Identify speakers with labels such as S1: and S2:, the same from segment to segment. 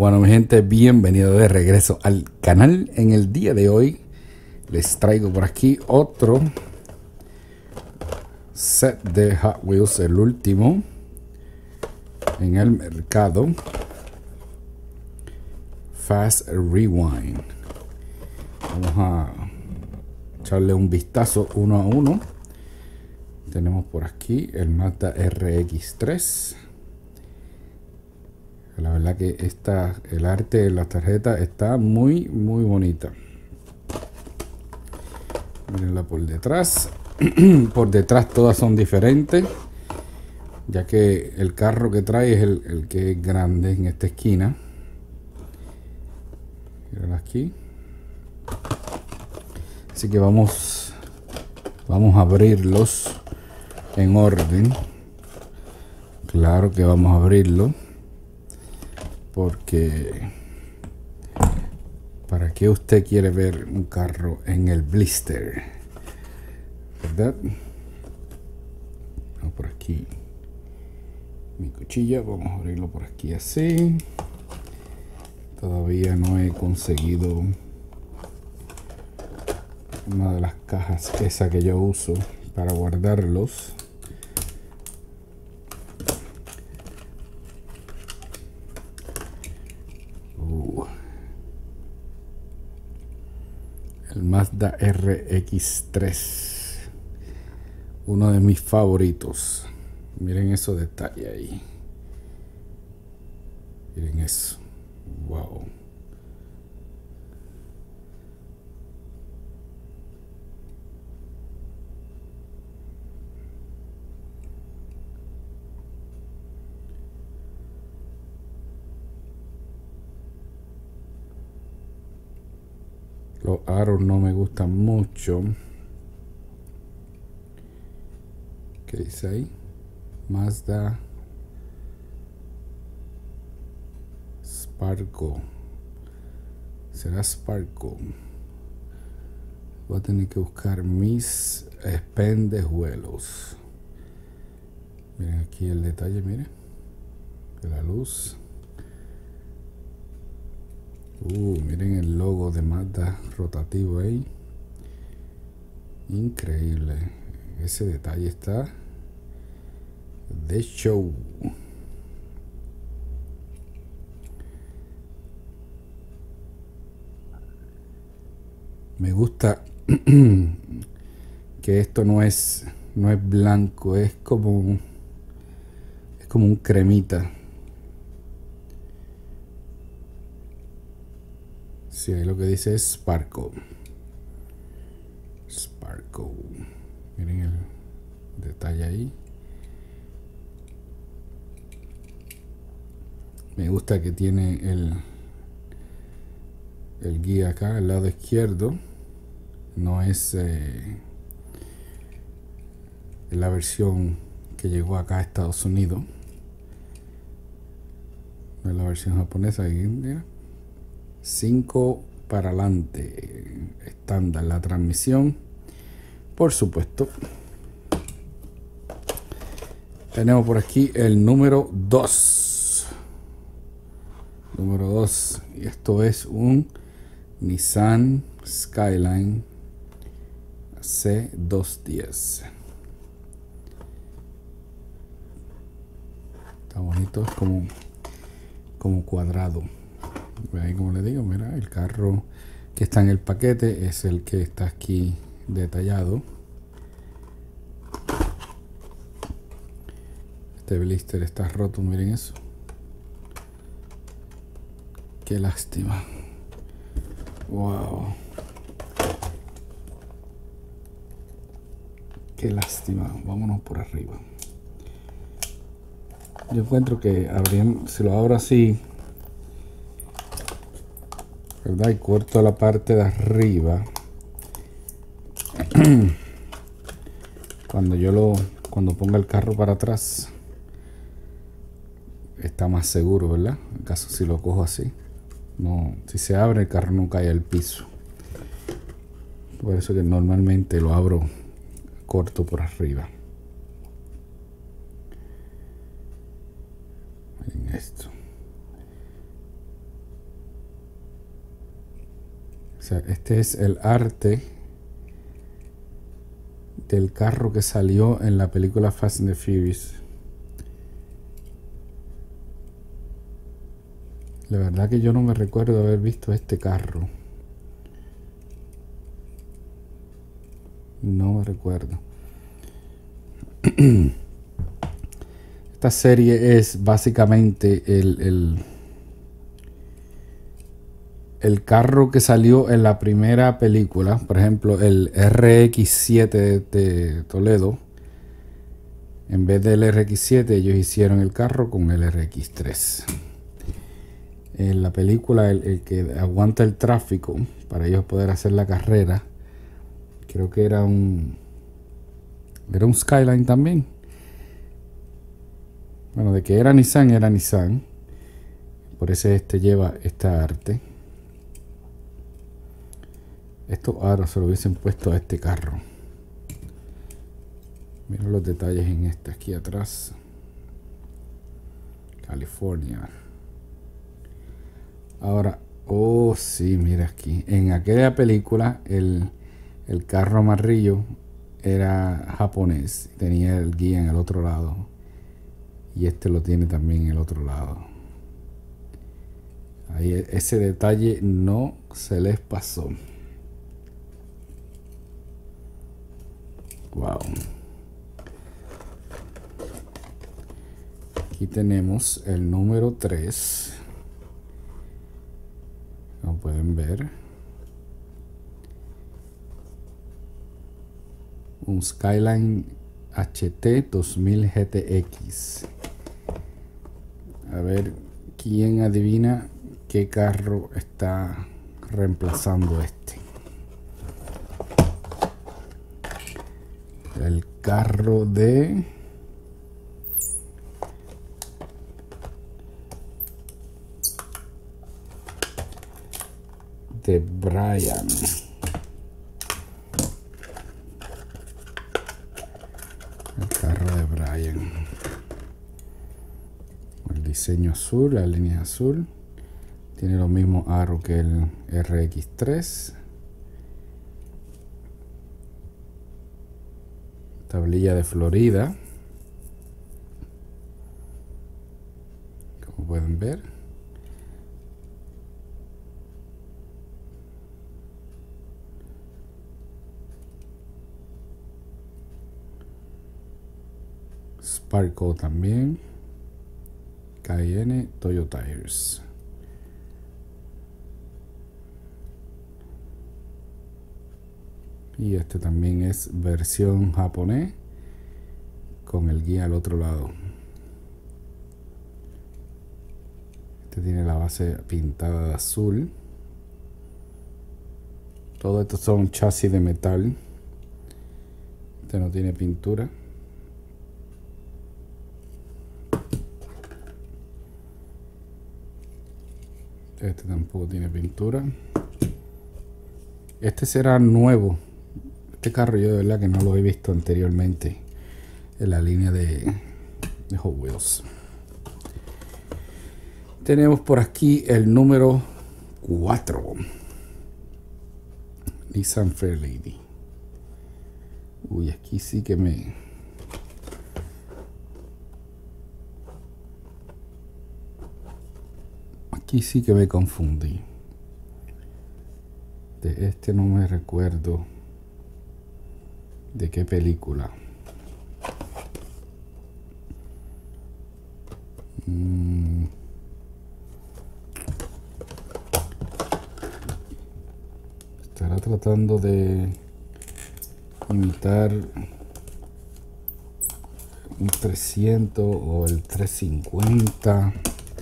S1: Bueno, mi gente, bienvenido de regreso al canal. En el día de hoy les traigo por aquí otro set de Hot Wheels, el último en el mercado, Fast Rewind. Vamos a echarle un vistazo uno a uno. Tenemos por aquí el Mazda RX-3. La verdad que el arte de la tarjeta está muy bonita. Mírenla por detrás. Por detrás todas son diferentes, ya que el carro que trae es el que es grande en esta esquina. Mírenla aquí. Así que vamos a abrirlos en orden. Claro que vamos a abrirlo, porque ¿para qué usted quiere ver un carro en el blister? ¿Verdad? Vamos por aquí. Mi cuchilla, vamos a abrirlo por aquí así. Todavía no he conseguido una de las cajas esa que yo uso para guardarlos. El Mazda RX-3, uno de mis favoritos. Miren esos detalles ahí. Miren eso. Wow. Los aros no me gustan mucho. ¿Qué dice ahí? Mazda Sparco. ¿Será Sparco? Voy a tener que buscar mis espendejuelos. Miren aquí el detalle, miren. De la luz. Miren el logo de Mazda rotativo ahí. Increíble. Ese detalle está de show. Me gusta que esto no es blanco, es como un cremita. Sí, ahí lo que dice es Sparco. Miren el detalle ahí. Me gusta que tiene el guía acá al lado izquierdo. No es la versión que llegó acá a Estados Unidos. No es la versión japonesa. Aquí, mira. 5 para adelante, estándar la transmisión, por supuesto. Tenemos por aquí el número 2. Y esto es un Nissan Skyline C210. Está bonito, es como cuadrado. Ahí, como les digo, mira, el carro que está en el paquete es el que está aquí detallado. Este blister está roto, miren eso. Qué lástima. Wow. Qué lástima. Vámonos por arriba. Yo encuentro que si lo abro así, ¿verdad? Y corto la parte de arriba. Cuando ponga el carro para atrás, está más seguro, ¿verdad? En caso si lo cojo así, no, si se abre el carro no cae al piso. Por eso que normalmente lo abro corto por arriba. Miren esto. sea, este es el arte del carro que salió en la película Fast and the Furious. La verdad que yo no me recuerdo haber visto este carro. No me recuerdo. Esta serie es básicamente el carro que salió en la primera película. Por ejemplo, el RX-7 de Toledo. En vez del RX-7 ellos hicieron el carro con el RX-3. En la película el que aguanta el tráfico para ellos poder hacer la carrera, creo que era un Skyline también. Bueno, de que era Nissan. Por eso este lleva esta arte. Estos aros se lo hubiesen puesto a este carro. Mira los detalles en este aquí atrás. California. Ahora, oh sí, mira aquí. En aquella película el carro amarillo era japonés. Tenía el guía en el otro lado. Y este lo tiene también en el otro lado. Ahí ese detalle no se les pasó. Wow. Aquí tenemos el número 3. Como pueden ver. Un Skyline HT 2000 GTX. A ver quién adivina qué carro está reemplazando este. El carro de Brian. El carro de Brian. El diseño azul, la línea azul. Tiene los mismos aros que el RX-3. Tablilla de Florida. Como pueden ver. Sparkle también. Cayenne Toyota Tires. Y este también es versión japonés con el guía al otro lado. Este tiene la base pintada de azul. Todo esto son chasis de metal. Este no tiene pintura. Este tampoco tiene pintura. Este será nuevo. Este carro yo de verdad que no lo he visto anteriormente en la línea de Hot Wheels. Tenemos por aquí el número 4. Nissan Fairlady. Uy, aquí sí que me... Aquí sí que me confundí. De este no me recuerdo de qué película. Estará tratando de imitar un 300 o el 350.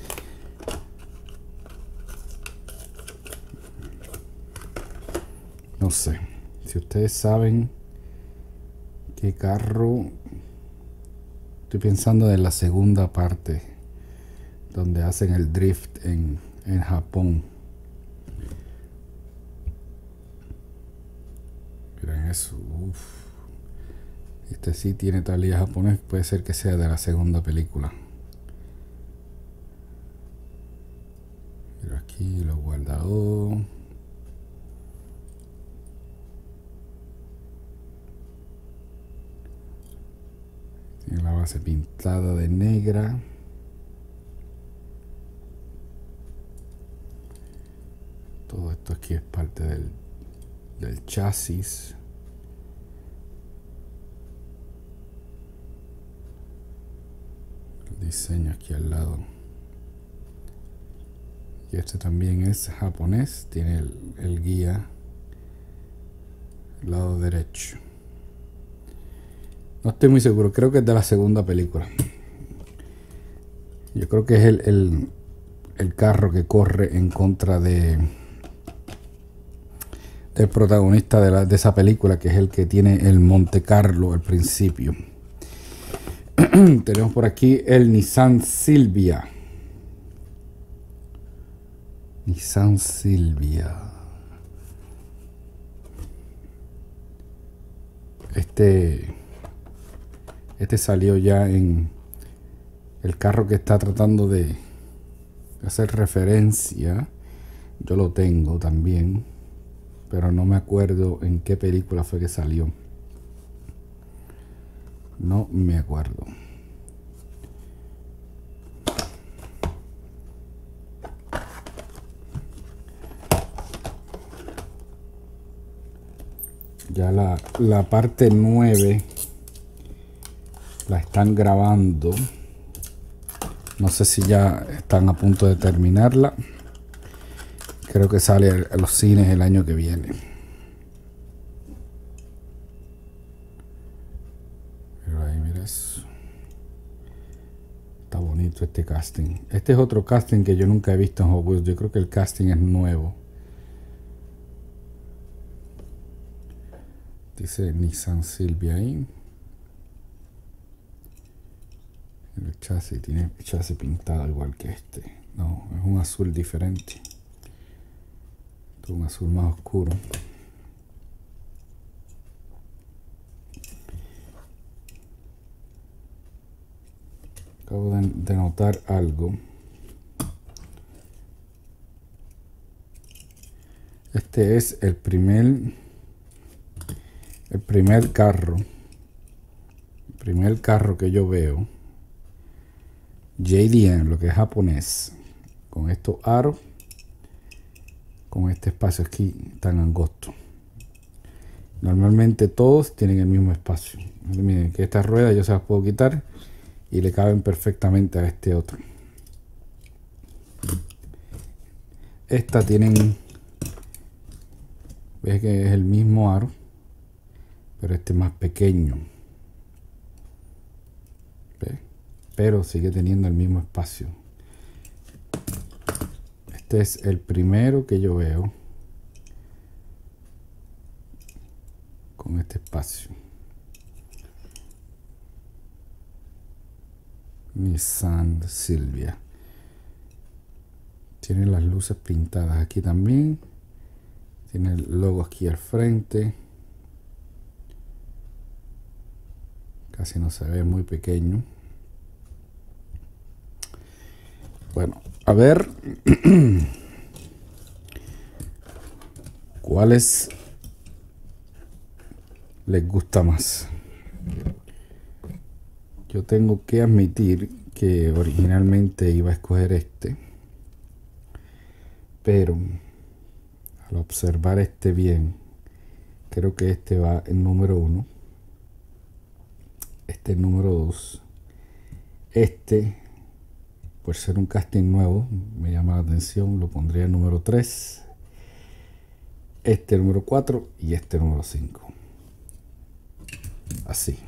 S1: No sé. Si ustedes saben qué carro, estoy pensando en la segunda parte donde hacen el drift en Japón. Miren eso. Uf. Este sí tiene tablilla japonés. Puede ser que sea de la segunda película. Pero aquí lo guardado. Tiene la base pintada de negra. Todo esto aquí es parte del chasis. El diseño aquí al lado. Y este también es japonés. Tiene el guía al lado derecho. No estoy muy seguro. Creo que es de la segunda película. Yo creo que es el carro que corre en contra del protagonista de esa película, que es el que tiene el Monte Carlo al principio. Tenemos por aquí el Nissan Silvia. Nissan Silvia. Este salió ya en el carro que está tratando de hacer referencia. Yo lo tengo también, pero no me acuerdo en qué película fue que salió. No me acuerdo. Ya la parte 9 la están grabando. No sé si ya están a punto de terminarla. Creo que sale a los cines el año que viene. Pero ahí, mira eso. Está bonito este casting. Este es otro casting que yo nunca he visto en Hot Wheels. Yo creo que el casting es nuevo. Dice Nissan Silvia ahí. El chasis tiene el chasis pintado igual que este. No, es un azul diferente. Es un azul más oscuro. Acabo de notar algo. Este es el primer carro. El primer carro que yo veo. JDM, lo que es japonés, con estos aros, con este espacio aquí tan angosto. Normalmente todos tienen el mismo espacio. Miren que estas ruedas yo se las puedo quitar y le caben perfectamente a este otro. Estas tienen, ves que es el mismo aro, pero este es más pequeño. ¿Ves? Pero sigue teniendo el mismo espacio. Este es el primero que yo veo con este espacio. Nissan Silvia. Tiene las luces pintadas aquí también. Tiene el logo aquí al frente. Casi no se ve, muy pequeño. Bueno, a ver cuáles les gusta más. Yo tengo que admitir que originalmente iba a escoger este, pero al observar este bien, creo que este va en número 1, este en número 2, este, por ser un casting nuevo, me llama la atención, lo pondría en número 3, este número 4 y este número 5. Así.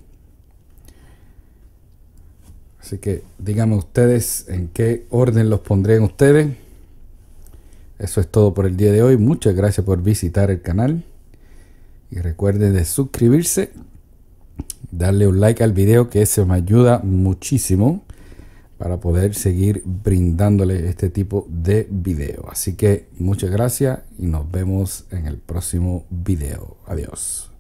S1: Así que díganme ustedes en qué orden los pondré en ustedes. Eso es todo por el día de hoy. Muchas gracias por visitar el canal. Y recuerden de suscribirse, darle un like al video, que eso me ayuda muchísimo para poder seguir brindándole este tipo de video. Así que muchas gracias y nos vemos en el próximo video. Adiós.